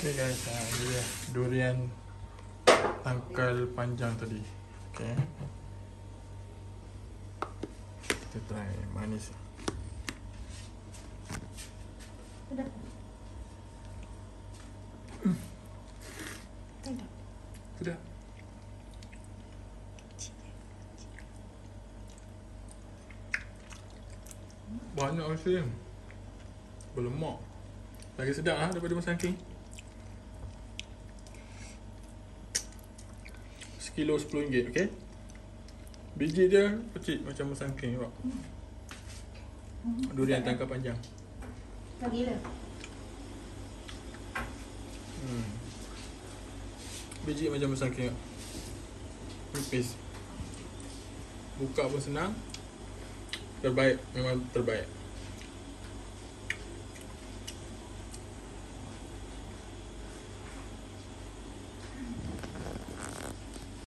Okay guys, ini dia durian tangkal panjang tadi. Okay, kita try manis. Sedap. Sedap. Banyak rasa. Berlemak. Lagi sedap lah daripada Musangking. Sekilo RM10, okay? Biji dia kecil macam Musangking juga. Durian tangkal panjang. Lagi lah. Biji macam Musangking. Nipis. Buka pun senang. Terbaik, memang terbaik.